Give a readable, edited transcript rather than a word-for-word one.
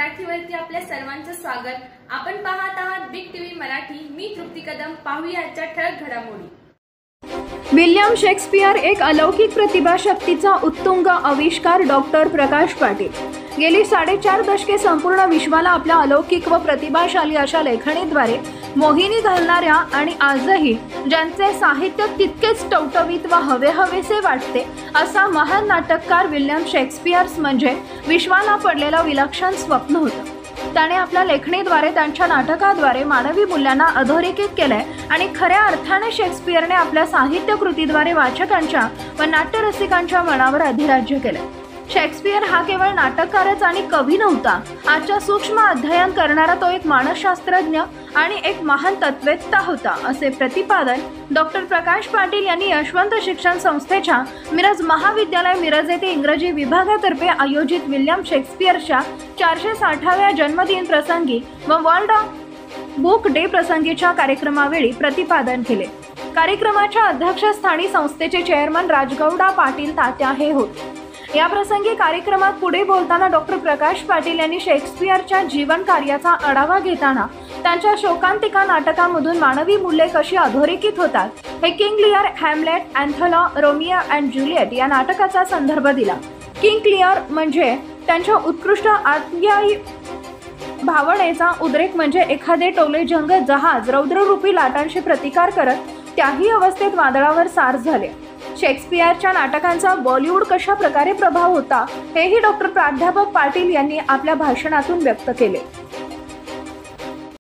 मराठीवरती आपल्या सर्वांचं स्वागत। आपण पाहत आहात बिग टीव्ही मराठी। मी तृप्ती कदम। पाहूया आजच्या ठळक घडामोडी। विल्यम शेक्सपियर एक अलौकिक प्रतिभाशक्तीचा उत्तुंग आविष्कार डॉक्टर प्रकाश पाटील। गेली 4.5 दशके संपूर्ण विश्वाला आपल्या अलौकिक व प्रतिभाशाली अशा लेखणीद्वारे मोहिनी घालणाऱ्या आणि आजही ज्यांचे साहित्य तितकेच टवटवीत व हवेहवेसे वाटते असा महान नाटककार विल्यम शेक्सपियर म्हणजे विश्वाला पडलेलं विलक्षण स्वप्न होतं। त्याने आपल्या लेखणीद्वारे त्यांच्या नाटकाद्वारे मानवी मूल्यांना अधोरेखित केले आणि खऱ्या अर्थाने शेक्सपियरने आपल्या साहित्य कृतीद्वारे वाचकांच्या व नाट्यरसिकांच्या मनावर अधिराज्य केले। शेक्सपियर हा केवळ नाटककारच आणि कवी नव्हता, आजच्या सूक्ष्म अध्ययन करणारा तो एक मानसशास्त्रज्ञ आणि एक महान तत्त्ववेत्ता होता, असे प्रतिपादन डॉक्टर प्रकाश पाटील यांनी यशवंत शिक्षण संस्थेच्या मिरज महाविद्यालय मिरज येथे इंग्रजी विभागातर्फे आयोजित विल्यम शेक्सपियरच्या 460व्या जन्मदिन प्रसंगी व वर्ल्ड बुक डे प्रसंगीच्या कार्यक्रमावेळी प्रतिपादन केले। कार्यक्रमाच्या अध्यक्षस्थानी संस्थेचे चेअरमन राजगौडा पाटील तात्या हे होते। या प्रसंगी कार्यक्रमात पुढे बोलताना डॉक्टर प्रकाश पाटील यांनी शेक्सपियरच्या जीवन कार्याचा आढावा घेताना त्यांच्या शोकांतिका नाटकामधून मानवी मूल्ये कशी अधोरेखित होतात हे King Lear, Hamlet, Othello, Romeo and Juliet या नाटकाचा संदर्भ दिला। किंग लिअर म्हणजे त्यांच्या उत्कृष्ट आत्मीय भावनेचा उद्रेक, म्हणजे एखादे टोलेजंग जहाज रौद्ररूपी लाटांशी प्रतिकार करत त्याही अवस्थेत वादळावर सार झाले। शेक्सपियरच्या नाटकांचा बॉलिवूड कशा प्रकारे प्रभाव होता हेही डॉक्टर प्राध्यापक पाटील यांनी आपल्या भाषणातून व्यक्त केले।